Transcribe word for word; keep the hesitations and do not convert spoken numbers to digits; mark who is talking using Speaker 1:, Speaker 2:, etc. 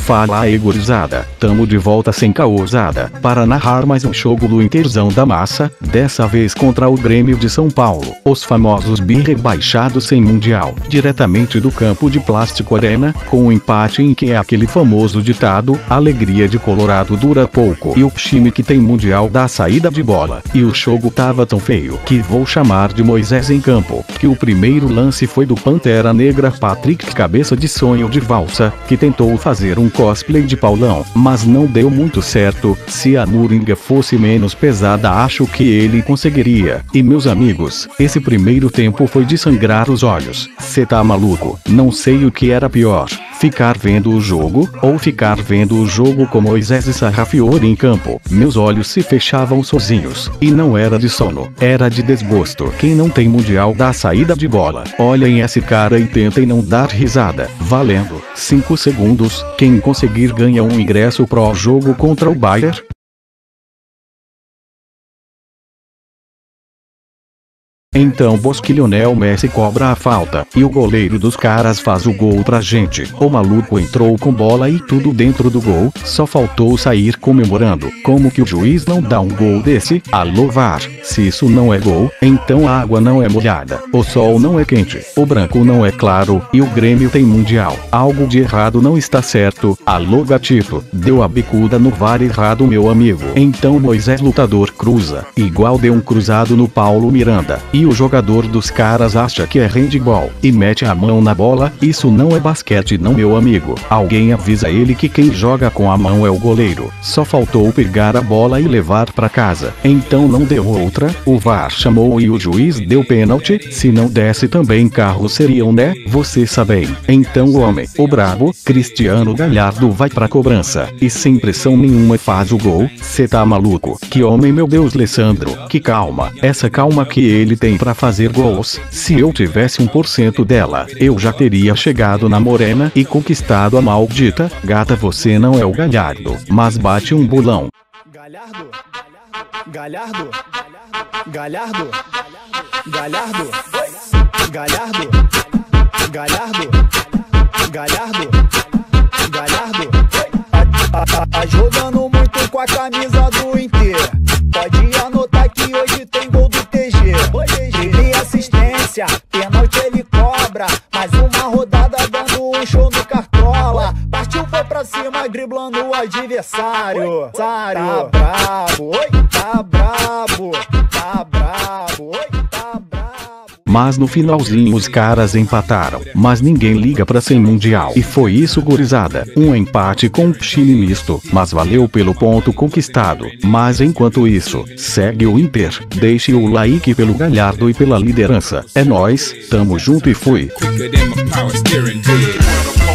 Speaker 1: Fala aí, gurizada, tamo de volta sem causada, para narrar mais um jogo do Interzão da Massa, dessa vez contra o Grêmio de São Paulo, os famosos bi-rebaixados sem mundial, diretamente do campo de Plástico Arena, com um empate em que é aquele famoso ditado, alegria de Colorado dura pouco, e o time que tem mundial dá saída de bola, e o jogo tava tão feio que vou chamar de Moisés em campo, que o primeiro lance foi do Pantera Negra Patrick Cabeça de Sonho de Valsa, que tentou fazer um cosplay de Paulão, mas não deu muito certo. Se a moringa fosse menos pesada, acho que ele conseguiria. E meus amigos, esse primeiro tempo foi de sangrar os olhos. Cê tá maluco? Não sei o que era pior, ficar vendo o jogo, ou ficar vendo o jogo com Moisés e Sarrafiore em campo. Meus olhos se fechavam sozinhos, e não era de sono, era de desgosto. Quem não tem mundial dá saída de bola. Olhem esse cara e tentem não dar risada. Valendo, cinco segundos, quem conseguir ganha um ingresso pro jogo contra o Bayern. Então Bosque Lionel Messi cobra a falta, e o goleiro dos caras faz o gol pra gente. O maluco entrou com bola e tudo dentro do gol, só faltou sair comemorando. Como que o juiz não dá um gol desse? Alô V A R, se isso não é gol, então a água não é molhada, o sol não é quente, o branco não é claro, e o Grêmio tem mundial. Algo de errado não está certo. Alô gatito, deu a bicuda no V A R errado, meu amigo. Então Moisés lutador cruza, igual deu um cruzado no Paulo Miranda. E o jogador dos caras acha que é handball, e mete a mão na bola. Isso não é basquete não, meu amigo. Alguém avisa ele que quem joga com a mão é o goleiro. Só faltou pegar a bola e levar pra casa. Então não deu outra, o V A R chamou e o juiz deu pênalti. Se não desse também carro seriam, né? Você sabe. Então o homem, o brabo, Cristiano Galhardo vai pra cobrança, e sem pressão nenhuma faz o gol. Cê tá maluco? Que homem, meu Deus, Alessandro, que calma. Essa calma que ele tem pra fazer gols. Se eu tivesse um por cento dela, eu já teria chegado na morena e conquistado a maldita. Gata, você não é o Galhardo, mas bate um bolão.
Speaker 2: Galhardo, Galhardo, Galhardo, Galhardo, Galhardo, Galhardo, Galhardo, Galhardo, tá, tá jogando muito com a camisa do Inter. Pode anotar que hoje tem gol do T G. Ele assistência, pênalti ele cobra. Mais uma rodada dando um show no Cartola. Partiu, foi pra cima, driblando o adversário. Tá brabo, oi, tá brabo, tá brabo, oi, tá brabo.
Speaker 1: Mas no finalzinho os caras empataram, mas ninguém liga pra sem mundial. E foi isso, gurizada, um empate com um time misto, mas valeu pelo ponto conquistado. Mas enquanto isso, segue o Inter, deixe o like pelo Galhardo e pela liderança. É nóis, tamo junto e fui.